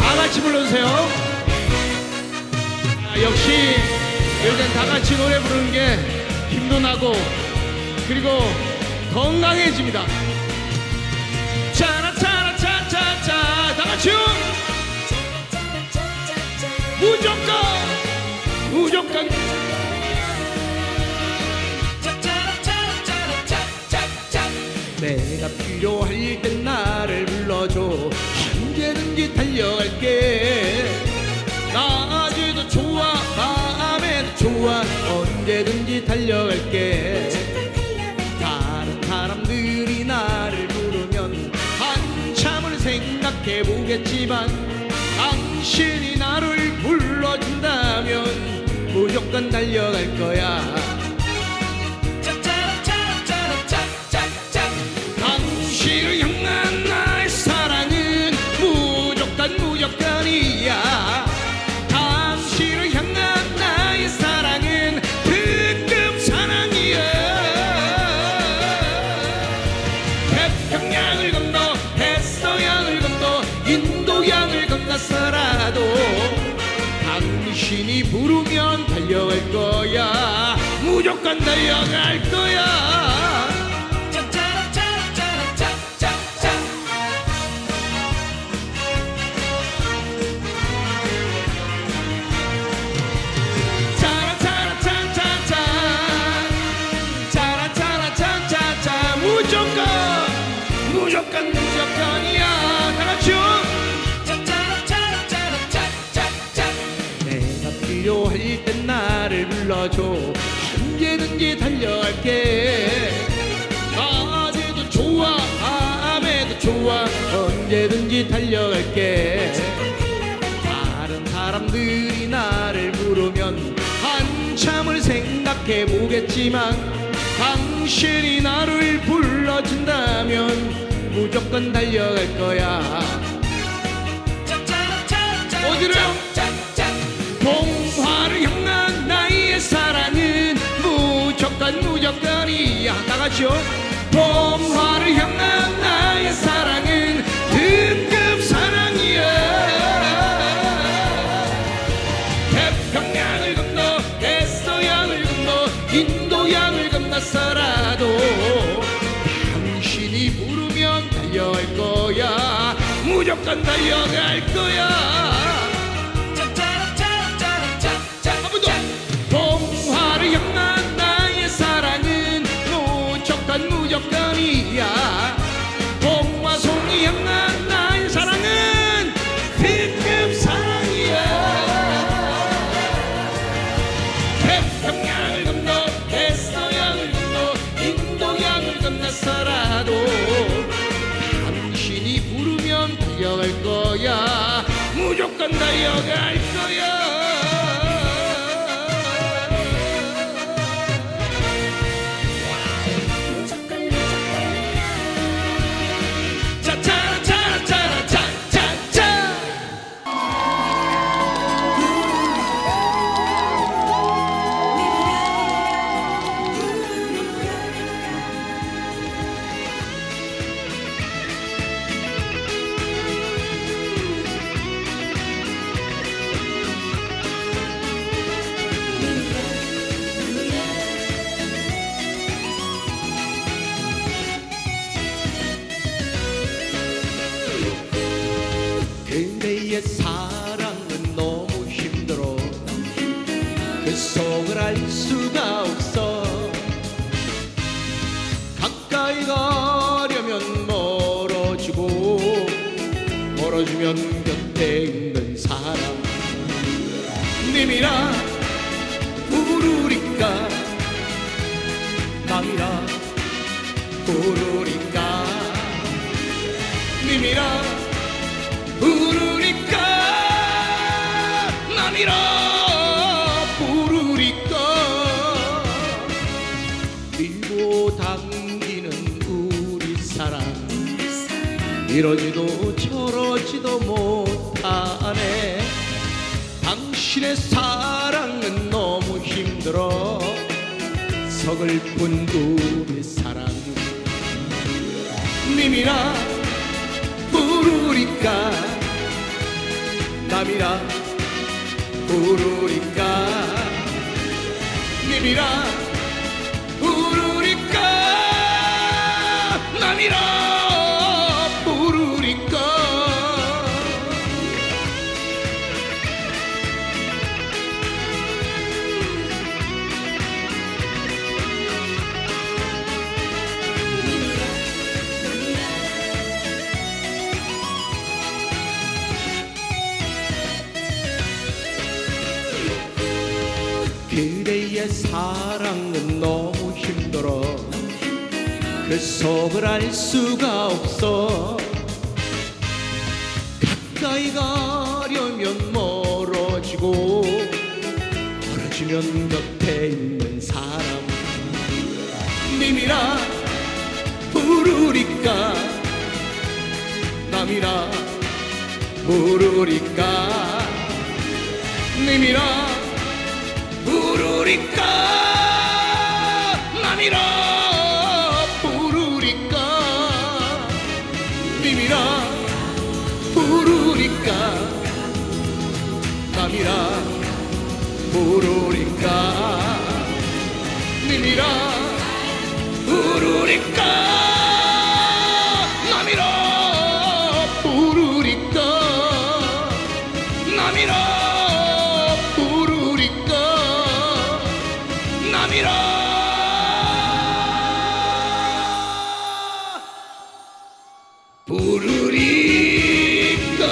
다 같이 불러주세요. 역시 일단 다 같이 노래 부르는 게 힘도 나고 그리고 건강해집니다. 차라차라차차차 다 같이요. 무조건 내가 필요할 땐 나를 불러줘. 언제든지 달려갈게. 낮에도 좋아 밤에도 좋아 언제든지 달려갈게. 다른 사람들이 나를 부르면 한참을 생각해보겠지만 당신이 나를 불러준다면 무조건 달려갈 거야. 당신을 향한 나의 사랑은 무조건이야. 당신을 향한 나의 사랑은 특급 사랑이야. 태평양을 건너 대서양을 건너 인도양을 건너서라도 당신이 부르면 달려갈 거야. 무조건 달려갈 거야. 무조건이야. 다 같이요. 내가 필요할 땐 나를 불러줘. 언제든지 달려갈게. 낮에도 좋아 밤에도 좋아 언제든지 달려갈게. 다른 사람들이 나를 부르면 한참을 생각해보겠지만 당신이 나를 불러준다면 무조건 달려갈 거야. 어디로요? 봉화를 향한 나의 사랑은 무조건이야. 다 같이요. 봉화를 향한 나의 사랑은 특급 사랑이야. 태평양을 건너 대서양을 건너 인도양을 건너서라도 당신이 부르면 달려갈 거야. 무조건 달려갈 거야. 한 번 더. 봉화를 향한 나의 사랑은 무조건이야. 봉화송이 향한 나의 사랑은 특급 사랑이야. 태평양을 건너 대서양을 건너 인도양을 건너서라도 당신이 부르면 달려갈 거야. 무조건 달려갈 거야. 그대의 사랑은 너무 힘들어. 그 속을 알 수가 없어. 가까이 가려면 멀어지고 멀어지면 곁에 있는 사람. 님이라 부르니까 남이라 부르니까 님이라 부르니까 남이라 부르니까 밀고 당기는 우리 사랑 이러지도 저러지도 못하네. 당신의 사랑은 너무 힘들어. 서글픈 우리 사랑 님이라 부르니까 남이라 부르니까 님이라 부르니까 남이라 부르니까 그대의 사랑은 너무 힘들어 그 속을 알 수가 없어 가까이 가려면 멀어지고 멀어지면 곁에 있는 사람 님이라 부르니까 남이라 부르니까 님이라 부르니까 남이라 부르니까 님이라 부르니까 남이라 부르니까 님이라 부르니까 남이라 부르니까 남이라 남이라 부르니까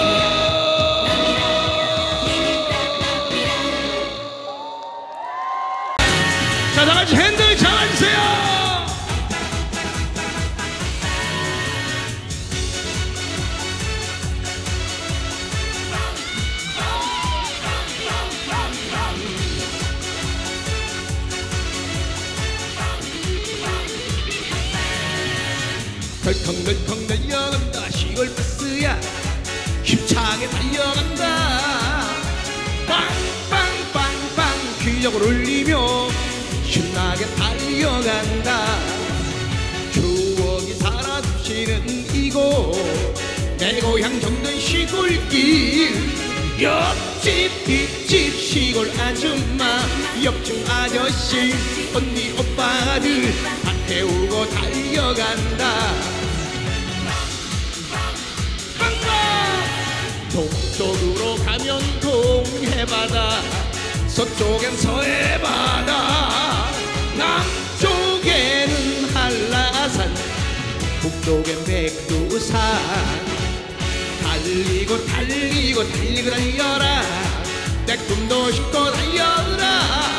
자, 다같이 핸들 잡아주세요. 덜컹덜컹 달려간다 시골버스야 힘차게 달려간다 빵빵빵빵 기력을 올리며 신나게 달려간다 추억이 살아숨쉬는 이곳 내 고향 정든 시골길 옆집 뒷집 시골 아줌마 옆집 아저씨 언니 오빠들 다 태우고 달려간다 동쪽으로 가면 동해바다 서쪽엔 서해바다 남쪽에는 한라산 북쪽엔 백두산 달리고 달리고 달리고 달려라 내 꿈도 싣고 달려라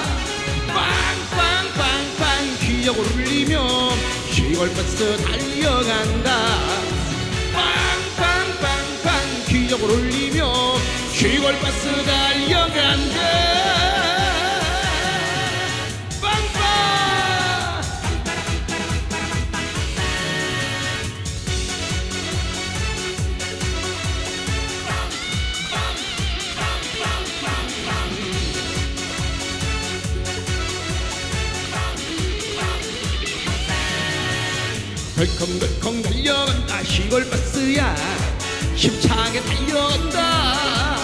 빵빵빵빵 기력을 울리며 시골버스 달려간다 빵빵빵빵 기력을 울리며 시골버스 달려간다 덜컹덜컹 달려간다 시골버스야 힘차게 달려간다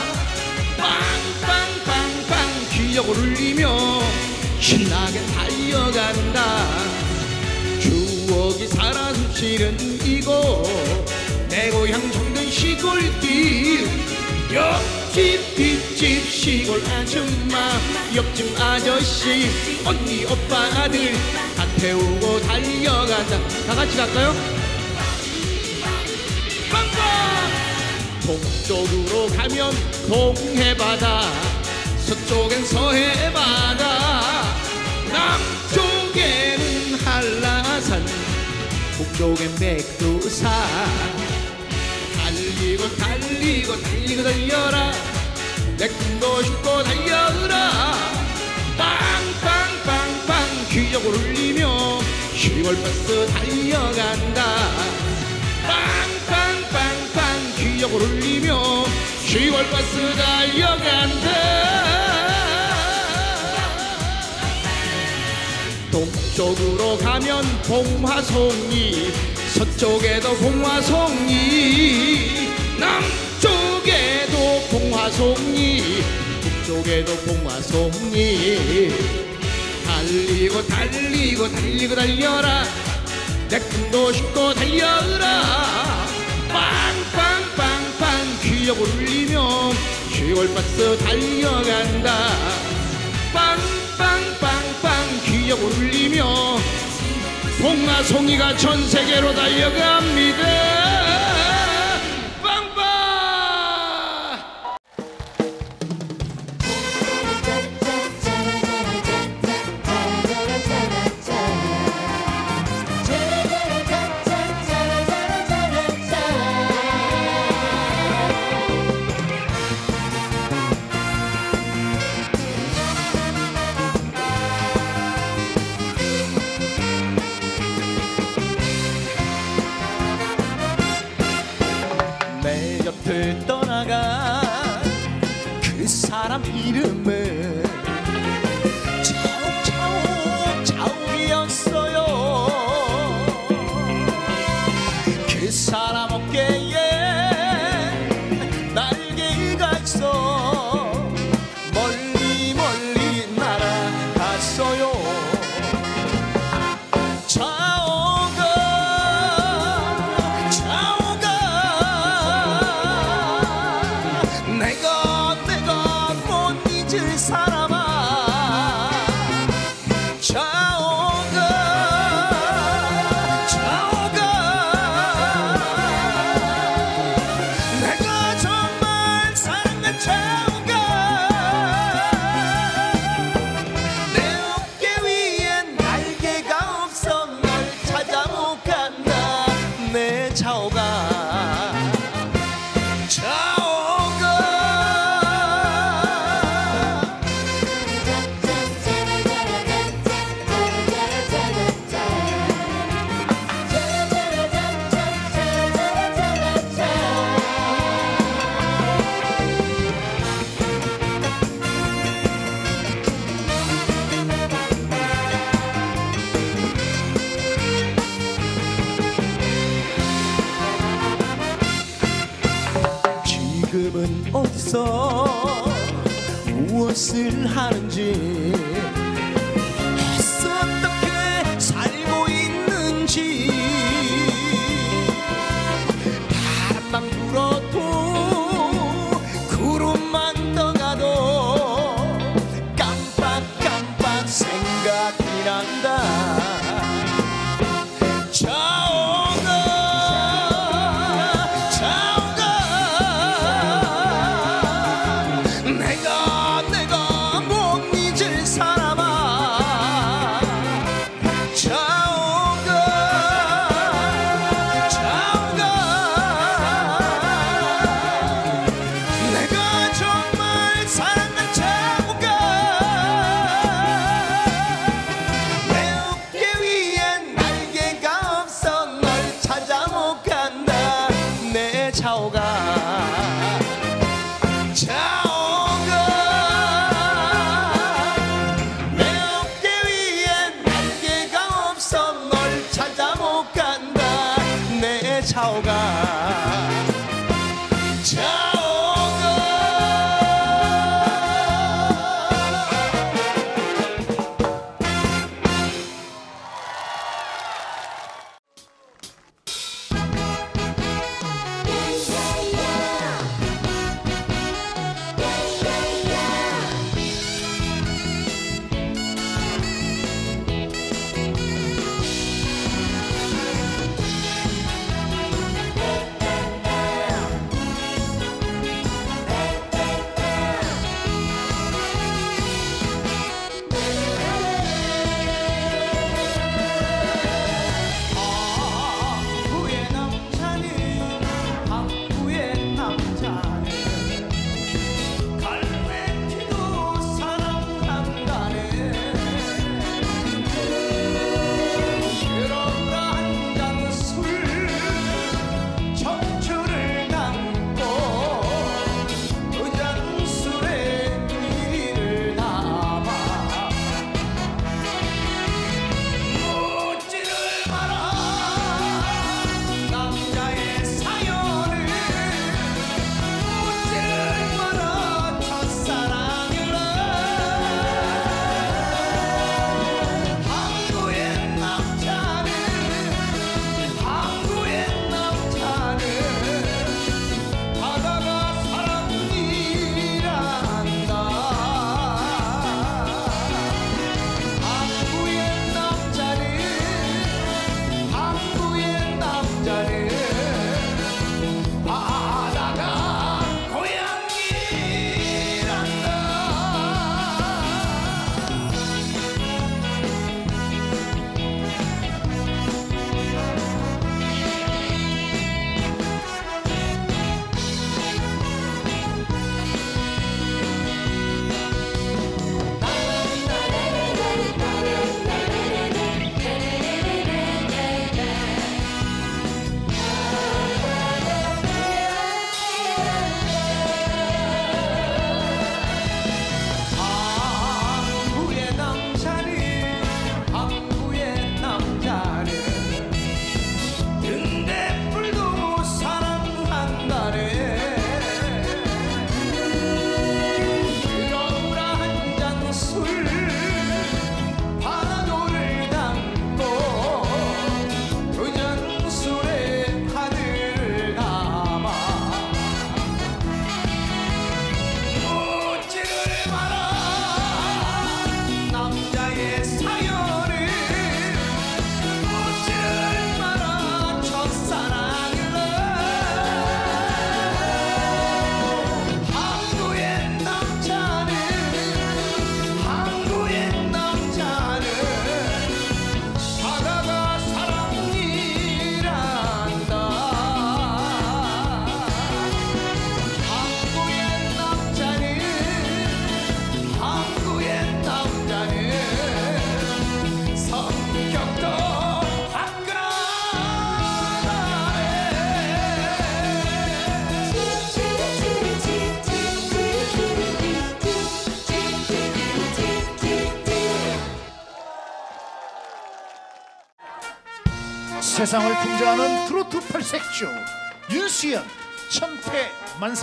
빵빵빵빵 기력을 울리며 신나게 달려간다 추억이 살아 숨쉬는 이곳 내 고향 정든 시골길 옆집 뒷집 시골 아줌마 옆집 아저씨 언니 오빠들 다 태우고 달려간다 다같이 갈까요? 빵빵 동쪽으로 가면 동해바다 서쪽엔 서해바다 남쪽에는 한라산 북쪽엔 백두산 달리고 달리고 달리고 달려라 내 꿈도 싣고 달려라 빵빵빵빵 기력을 울리며 시골버스 달려간다 빵빵빵빵 기력을 울리며 시골버스 달려간다 동쪽으로 가면 봉화송이 서쪽에도 봉화송이 남쪽에도 봉화송이 천국에도 봉화송이 달리고 달리고 달리고 달려라 내 꿈도 싣고 달려라 빵빵빵빵 기억을 울리며 시골버스 달려간다 빵빵빵빵 기억을 울리며 봉화송이가 전세계로 달려갑니다. 떠나간 그 사람 이름은 차옥이었어요. 그 사람 어깨에 날개가 있어 멀리 멀리 날아갔어요. 내가 못 잊을 사람아 차오가 내가 정말 사랑한 차오가 내 어깨 위엔 날개가 없어 널 찾아 못 간다 내 차오가 지금은 어디서 무엇을 하는지 어떻게 살고 있는지 바람만 불어도 구름만 떠가도 깜빡깜빡 생각이 난다. 내가 못 잊을 사람아 차오가 내가 정말 사랑한 차오가 내 어깨 위엔 날개가 없어 널 찾아 못 간다 내 차오가 차오가 세상을 풍자하는 트로트 팔색조 윤수연 천태만상.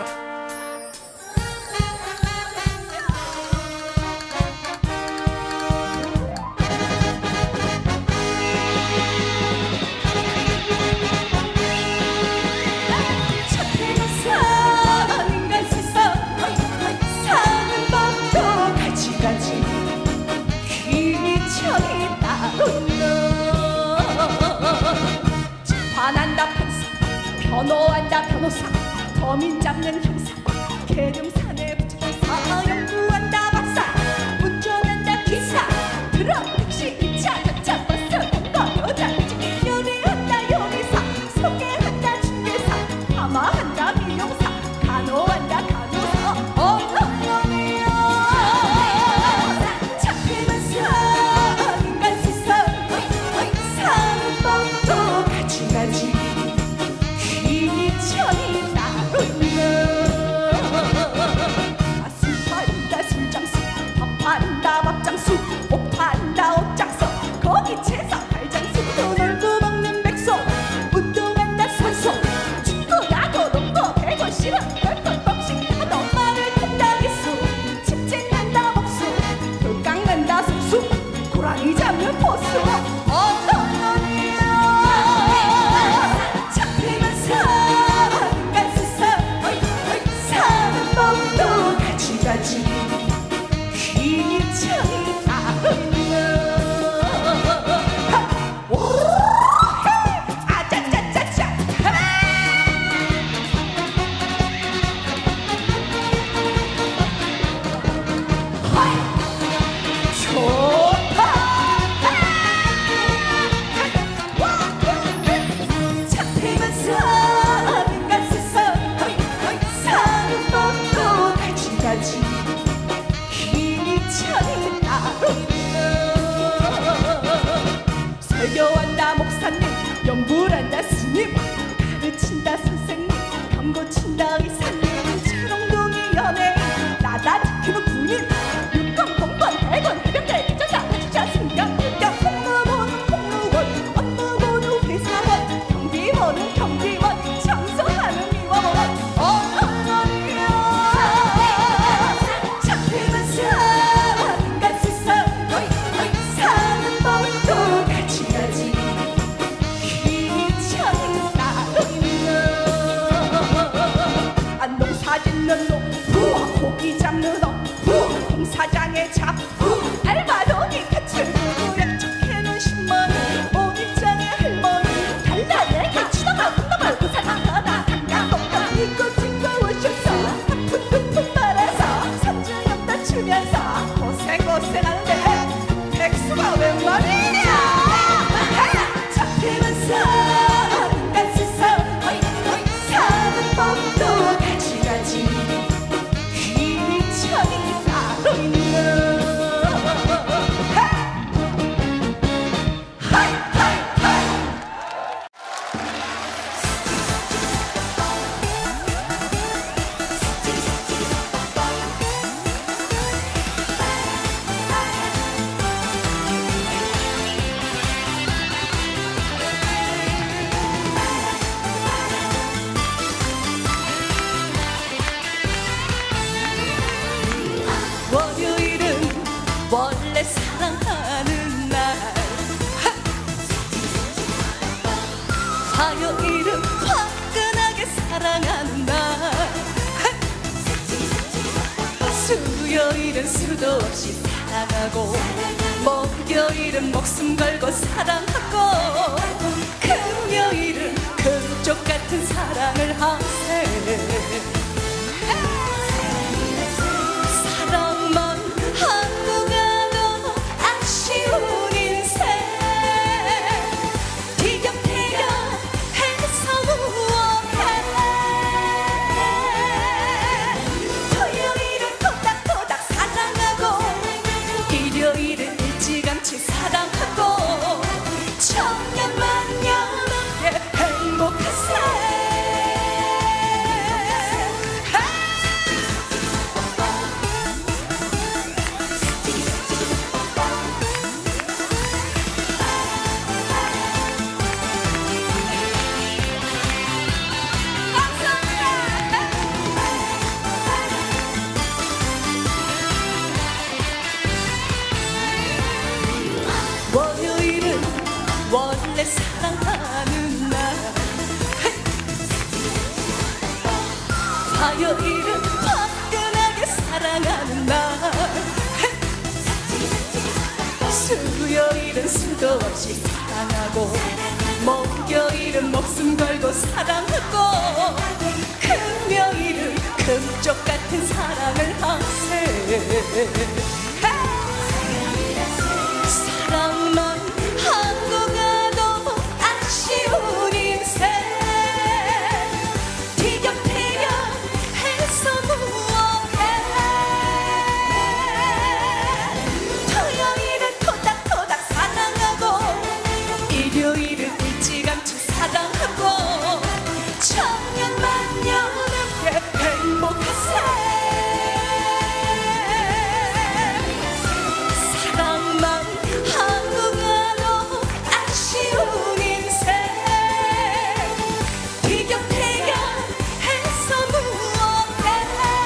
반한다 판사, 변호한다 변호사, 범인 잡는 형사, 계룡산에 붙여서 연구한다 박사, 운전한다 기사, 트럭, 택시, 2차, 전차, 버스, 덤버, 여자, 연애한다 요리사, 소개한다 중개사, 파마한다 미용사, 간호한다 간호사, 어머니야 착해만사 인간 세상 사는 법도 가지가지 귀천이 따로 있네. 술 팔린다 술장수, 밥 팔린다 밥장수, 옷 팔린다 옷장수, 거기 채사 팔장수, 놀고 먹는 백소, 운동한다 선수, 축구 야구 농구 배구 실은 별것 복싱 하도 말을 탄다 기수, 집진난다 목수, 돌 깎는다 속수, 고라니 잡는 포수, 귀천이 따로 있네. 아짜짜짜짜 좋다. 착해만 사는 간 세상 사는 법도 가지가지 귀천이 따로 있네. 설교한다 목사님, 연구한다 스님, 가르친다 선생님, 경고 친다 의사님, 촬영동이 연예인, 나다 지키는 군인, 6번 100원 해병대 대전사 주자 승경 일격, 공무원은 공무원, 업무보는 회사원, 경비원은 경비원, 청소하는 미화원, 어머니야 착해만 사는 간 세상 사는 법도 가지가지 귀천이 따로 있네. 농사 짓는 놈, 고기 잡는 놈, 공사장에 잡고 알바돈이 대출구구에 적해는 신머니, 오일장에 할머니, 달라내가 치다가 군다발 의사 나가다 당가 동가 이거 징거우셔서 푼푼푼 말아서 산주염다 추면서 고생하는데 백수가 웬 말이냐. 착해만 사는 간 세상 사는 법도 가지가지 귀천이 따로 있네. 월요일은 원래 사랑하는 날, 화요일은 화끈하게 사랑하는 날, 수요일은 수도 없이 사랑하고, 목요일은 목숨 걸고 사랑하고, 금요일은 금쪽 같은 사랑을 하세. 사랑만 하고 가도 아쉬운 인생, 티격태격 해서 무엇해. 토요일은 토닥토닥 사랑하고, 일요일은 일찌감치 사랑하고, 천년만년 함께 행복하세. 화요일은 화끈하게 사랑하는 날 수요일은 수도 없이 사랑하고 목요일은 목숨 걸고 사랑하고 금요일은 금쪽 같은 사랑을 하세 사랑만 하고 가도 아쉬운 인생 티격태격해서 무엇해 토요일은 토닥토닥 사랑하고 일요일은 일찌감치 사랑하고 천년만년 함께 행복하세 사랑만 하고 가도 아쉬운 인생 티격태격해서 무엇해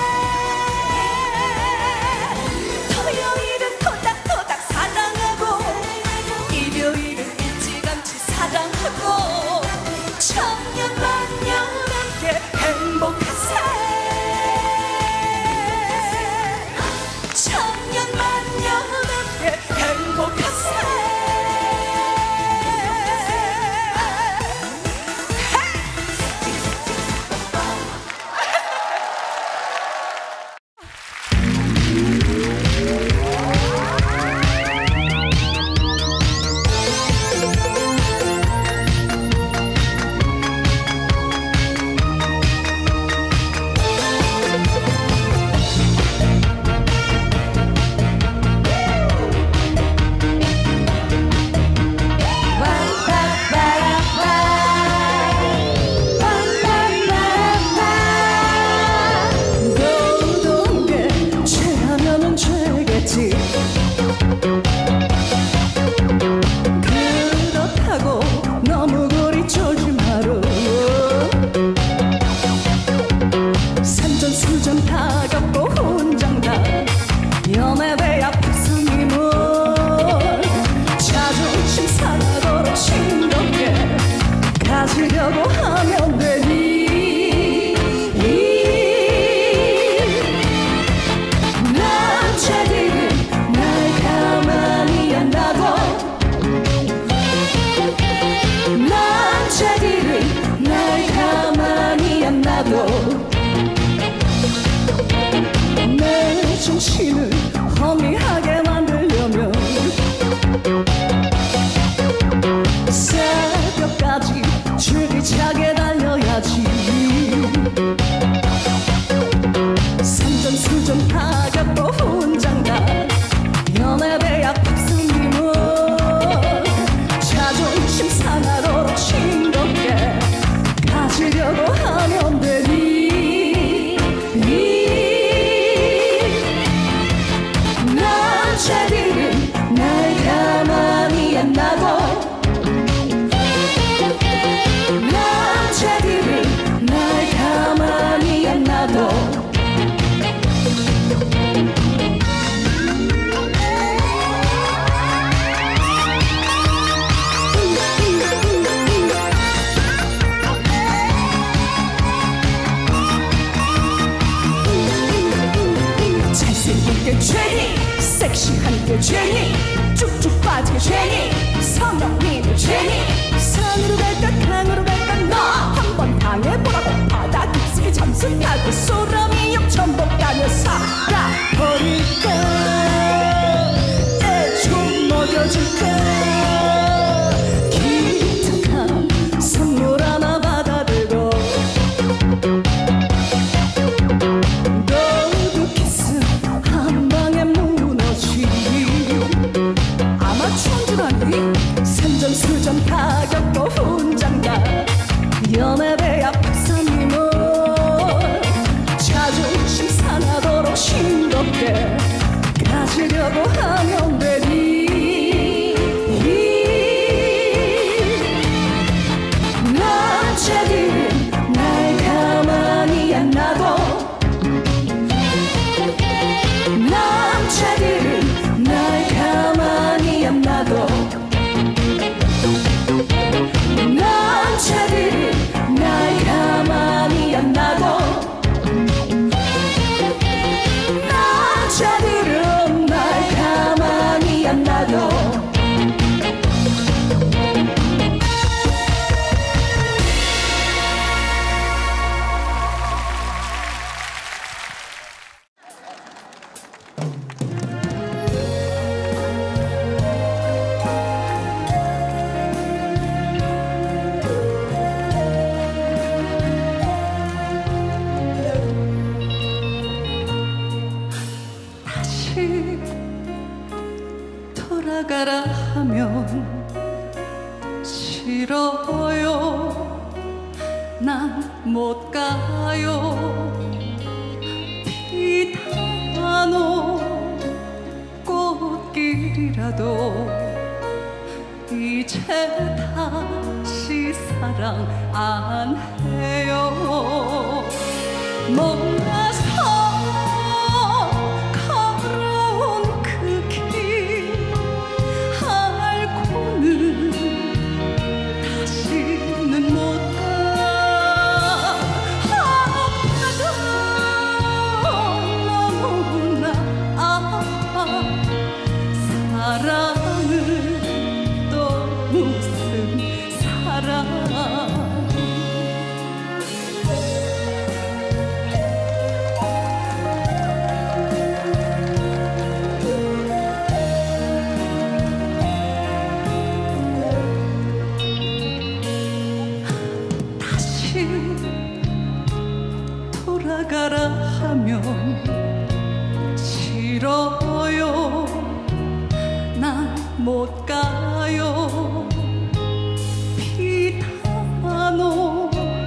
토요일은 토닥토닥 사랑하고 일요일은 일찌감치 사랑하고 천년만년 함께 행복하세 천년만년 함께 행복하세 죄라면은 죄겠지 그렇다고 너무 고리 쫄지 마루 산전수전 다 겪고 혼장다 연애배야 박상이물 자존심 상하도록 싱겁게 가지려고 하면 되니 남자들은 날 가만히 안 놔둬 남자들은 날 가만히 안 놔둬 내 정신을 허미하게 만들려면 새벽까지 줄기차게 달려야지 산전수전 다 겪고 혼장다 연애배야 박상님은 자존심 상하도록 싱겁게 가지려고 하면 되니 남자들은 날 가만히 안 놔둬 남자들은 날 가만히 안 놔둬 잘생긴 게 죄니 섹시한 게 죄니 쭉쭉 빠진 게 죄니 성형이 죄니 산으로 갈까 강으로 갈까 너 한번 당해보라고 바다 깊숙이 잠수타고 소라미 역천복 가며 살아버릴까 좀 먹여줄까 기특한 선물 하나 받아들고 너도 키스 한 방에 무너지 아마추어인 줄 아니? 산전수전 다 겪고 혼장다 연애배야 박사님은 자존심 상하도록 사랑 안 해요. 몰라서 걸어온 그 길 알고는 다시는 못 가. 아파도 너무나 아파. 사랑은 또 무슨 사랑. 다시 돌아가라 하면 싫어요. 난 못 가요. 피타노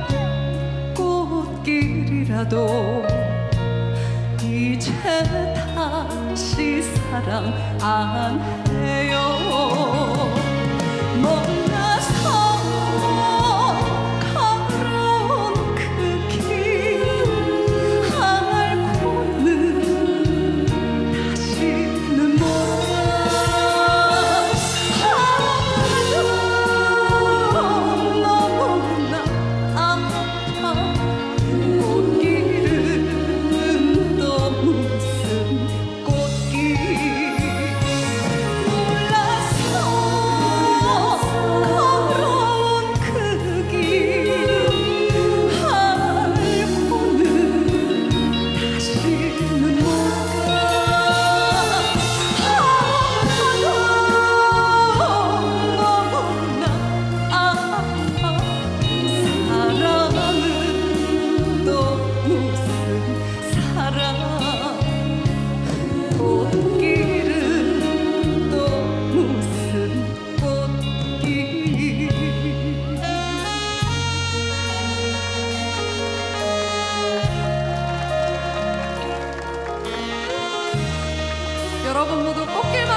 꽃길이라도 이제 다시 사랑 안 해요. 몰라서 걸어온 그 길 알고는 다시는 못 가. 너무나 아파. 꽃길은 또 무슨 꽃길. 몰라서 걸어온 그 길 알고는 다시는 못 가. 너무나 아파. 사랑은 또 무슨 사랑. 꽃길은 또 무슨 꽃길. 여러분 모두 꽃길만